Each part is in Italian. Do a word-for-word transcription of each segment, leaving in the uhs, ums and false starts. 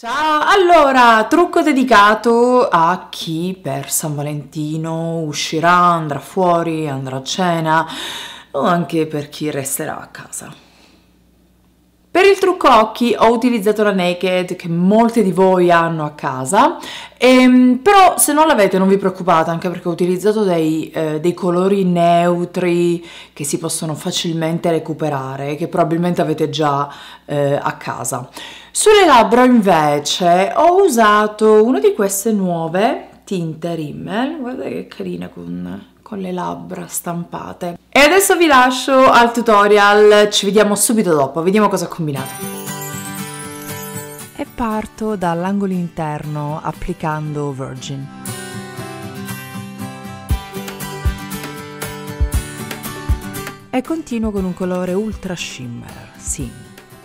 Ciao, allora, trucco dedicato a chi per San Valentino uscirà, andrà fuori, andrà a cena o anche per chi resterà a casa. Per il trucco occhi ho utilizzato la Naked che molti di voi hanno a casa, ehm, però se non l'avete non vi preoccupate, anche perché ho utilizzato dei, eh, dei colori neutri che si possono facilmente recuperare, che probabilmente avete già eh, a casa. Sulle labbra invece ho usato una di queste nuove tinte Rimmel, guardate che carina con... con le labbra stampate. E adesso vi lascio al tutorial, ci vediamo subito dopo, vediamo cosa ho combinato. E parto dall'angolo interno applicando Virgin. E continuo con un colore ultra shimmer, Sing.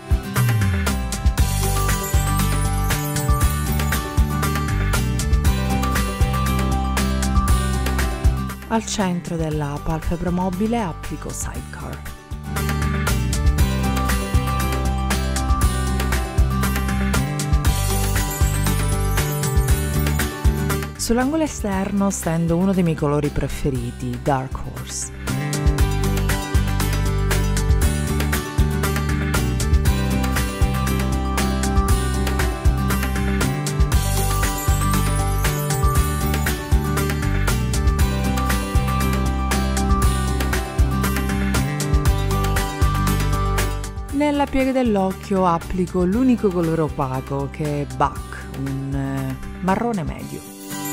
Al centro della palpebra mobile applico Sidecar. Sull'angolo esterno stendo uno dei miei colori preferiti, Dark Horse. Nella piega dell'occhio applico l'unico colore opaco che è Buck, un eh, marrone medio.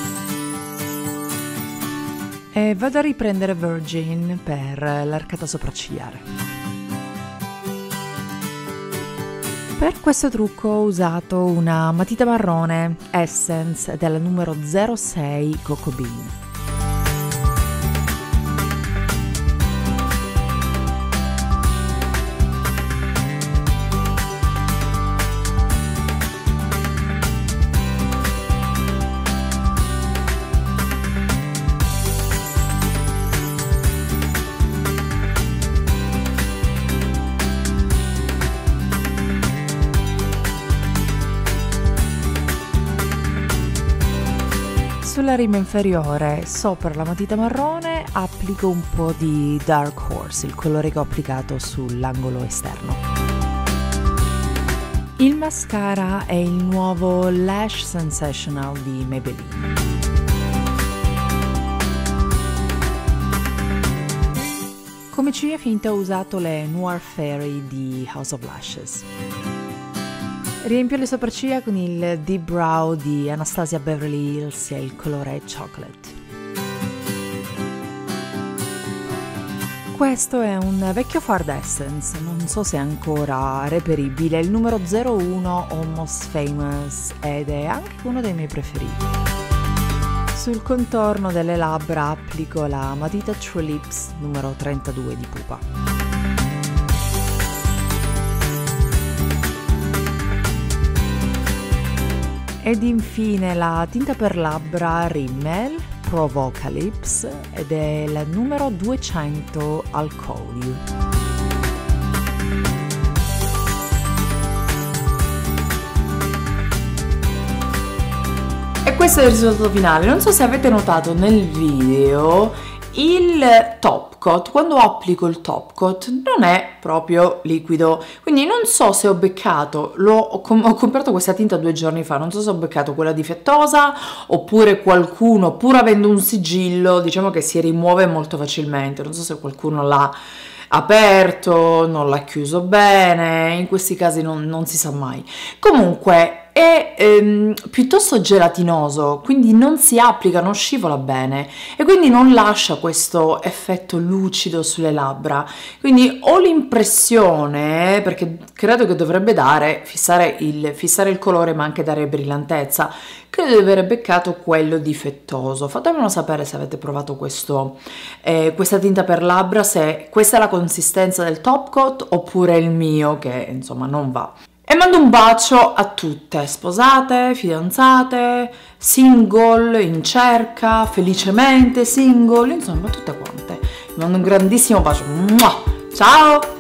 E vado a riprendere Virgin per l'arcata sopraccigliare. Per questo trucco ho usato una matita marrone Essence della numero zero sei Coco Bean. Sulla rima inferiore, sopra la matita marrone, applico un po' di Dark Horse, il colore che ho applicato sull'angolo esterno. Il mascara è il nuovo Lash Sensational di Maybelline. Come ciglia finta ho usato le Noir Fairy di House of Lashes. Riempio le sopracciglia con il Deep Brow di Anastasia Beverly Hills e il colore Chocolate. Questo è un vecchio Fard Essence, non so se è ancora reperibile, il numero zero uno Almost Famous ed è anche uno dei miei preferiti. Sul contorno delle labbra applico la matita True Lips numero trentadue di Pupa. Ed infine la tinta per labbra Rimmel Provocalypse ed è la numero duecento Alcohol. E questo è il risultato finale. Non so se avete notato nel video il top coat, quando applico il top coat non è proprio liquido, quindi non so se ho beccato, l'ho, ho, com ho comprato questa tinta due giorni fa, non so se ho beccato quella difettosa oppure qualcuno, pur avendo un sigillo, diciamo che si rimuove molto facilmente, non so se qualcuno l'ha aperto, non l'ha chiuso bene, in questi casi non, non si sa mai. Comunque è ehm, piuttosto gelatinoso, quindi non si applica, non scivola bene e quindi non lascia questo effetto lucido sulle labbra. Quindi ho l'impressione, perché credo che dovrebbe dare, fissare il, fissare il colore ma anche dare brillantezza, credo di aver beccato quello difettoso. Fatemelo sapere se avete provato questo, eh, questa tinta per labbra, se questa è la consistenza del top coat oppure il mio che insomma non va. E mando un bacio a tutte, sposate, fidanzate, single, in cerca, felicemente single, insomma tutte quante. Vi mando un grandissimo bacio. Ciao!